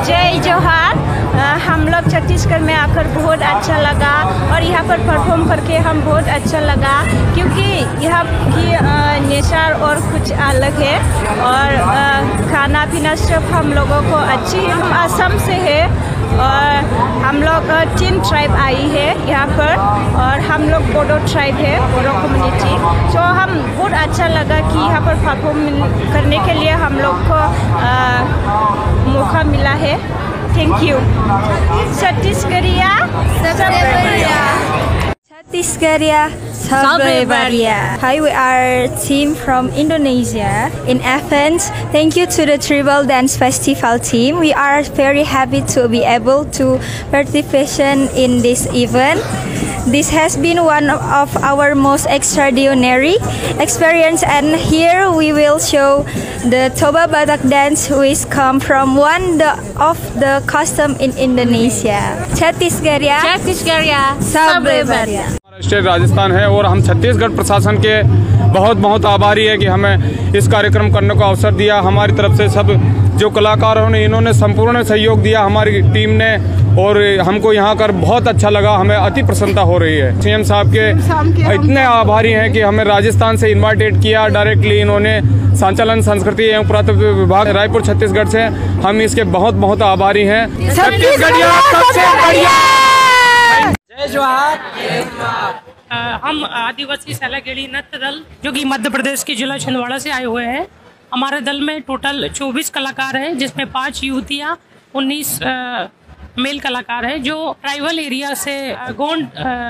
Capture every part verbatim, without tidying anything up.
जय जोहार। हम लोग छत्तीसगढ़ में आकर बहुत अच्छा लगा और यहाँ पर परफॉर्म करके हम बहुत अच्छा लगा, क्योंकि यहाँ की नेचर और कुछ अलग है और खाना पीना सब हम लोगों को अच्छी। हम असम से है और हम लोग तीन ट्राइब आई है यहाँ पर और हम लोग बोडो ट्राइब है, बोडो कम्युनिटी। तो हम बहुत अच्छा लगा कि यहाँ पर परफॉर्म करने के लिए हम लोग को मौका मिला है। Thank you. छत्तीसगढ़िया सबसे बढ़िया। Chhattisgarh Sabse Badhiya. Hi, we are team from Indonesia in Athens. Thank you to the Tribal Dance Festival team. We are very happy to be able to participate in this event. This has been one of our most extraordinary experience, and here we will show the Toba Batak dance, which come from one of the custom in Indonesia. Chhattisgarh Chhattisgarh Sabse Badhiya. State Rajasthan है और हम छत्तीसगढ़ प्रशासन के बहुत बहुत आभारी है कि हमें इस कार्यक्रम करने का अवसर दिया। हमारी तरफ से सब जो कलाकारों ने इन्होंने संपूर्ण सहयोग दिया हमारी टीम ने, और हमको यहाँ कर बहुत अच्छा लगा। हमें अति प्रसन्नता हो रही है। सीएम साहब के इतने आभारी हैं कि हमें राजस्थान से इन्वाइटेड किया डायरेक्टली इन्होंने, संचालन संस्कृति एवं पुरातत्व विभाग रायपुर छत्तीसगढ़ से। हम इसके बहुत बहुत आभारी हैं। छत्तीसगढ़िया सबसे बढ़िया। जय जोहार। हम आदिवासी सैलागेड़ी नृत्य दल जो कि मध्य प्रदेश के जिला छिंदवाड़ा से आए हुए हैं। हमारे दल में टोटल चौबीस कलाकार हैं, जिसमें पाँच युवतियाँ, उन्नीस मेल कलाकार हैं जो ट्राइबल एरिया से गोंड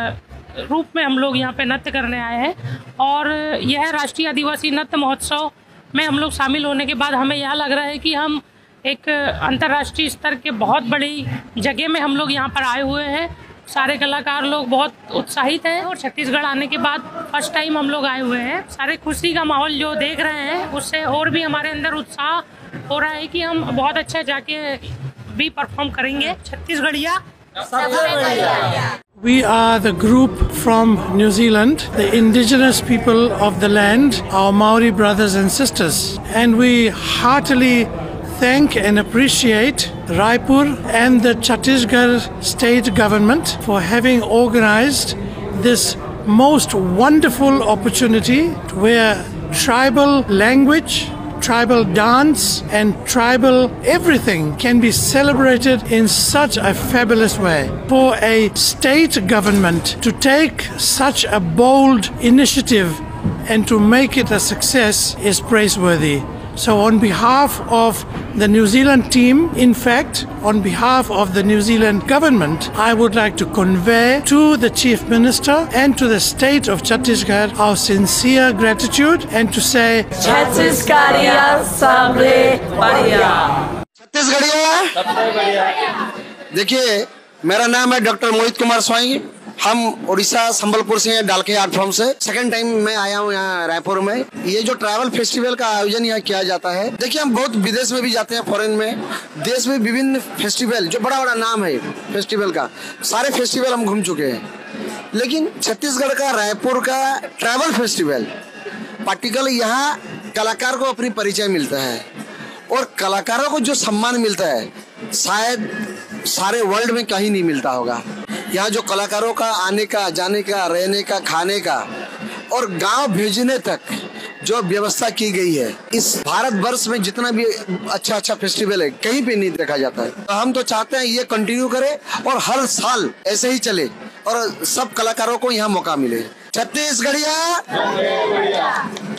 रूप में हम लोग यहाँ पे नृत्य करने आए हैं। और यह राष्ट्रीय आदिवासी नृत्य महोत्सव में हम लोग शामिल होने के बाद हमें यह लग रहा है कि हम एक अंतर्राष्ट्रीय स्तर के बहुत बड़ी जगह में हम लोग यहाँ पर आए हुए हैं। सारे कलाकार लोग बहुत उत्साहित हैं और छत्तीसगढ़ आने के बाद फर्स्ट टाइम हम लोग आए हुए हैं। सारे खुशी का माहौल जो देख रहे हैं उससे और भी हमारे अंदर उत्साह हो रहा है कि हम बहुत अच्छा जाके भी परफॉर्म करेंगे। छत्तीसगढ़िया सबसे बढ़िया। We are the group from New Zealand, the indigenous people of the land, our Maori brothers and sisters, and we heartily thank and appreciate Raipur and the Chhattisgarh state government for having organized this most wonderful opportunity where tribal language, tribal dance and tribal everything can be celebrated in such a fabulous way. For a state government to take such a bold initiative and to make it a success is praiseworthy. So on behalf of the New Zealand team, in fact, on behalf of the New Zealand government, I would like to convey to the Chief Minister and to the state of Chhattisgarh our sincere gratitude and to say छत्तीसगढ़िया सबसे बढ़िया। छत्तीसगढ़िया सबसे बढ़िया। देखिए, मेरा नाम है doctor Mohit Kumar स्वाई। हम उड़ीसा संबलपुर से डालके आर्ट फॉर्म से सेकंड टाइम मैं आया हूँ यहाँ रायपुर में। ये जो ट्रैवल फेस्टिवल का आयोजन यहाँ किया जाता है, देखिए हम बहुत विदेश में भी जाते हैं, फॉरेन में, देश में विभिन्न फेस्टिवल जो बड़ा बड़ा नाम है फेस्टिवल का, सारे फेस्टिवल हम घूम चुके हैं। लेकिन छत्तीसगढ़ का रायपुर का ट्रैवल फेस्टिवल पार्टिकुलर यहाँ कलाकार को अपनी परिचय मिलता है और कलाकारों को जो सम्मान मिलता है शायद सारे वर्ल्ड में कहीं नहीं मिलता होगा। यहाँ जो कलाकारों का आने का, जाने का, रहने का, खाने का और गांव भेजने तक जो व्यवस्था की गई है, इस भारत वर्ष में जितना भी अच्छा अच्छा फेस्टिवल है कहीं पे नहीं देखा जाता है। तो हम तो चाहते हैं ये कंटिन्यू करे और हर साल ऐसे ही चले और सब कलाकारों को यहाँ मौका मिले। छत्तीसगढ़िया।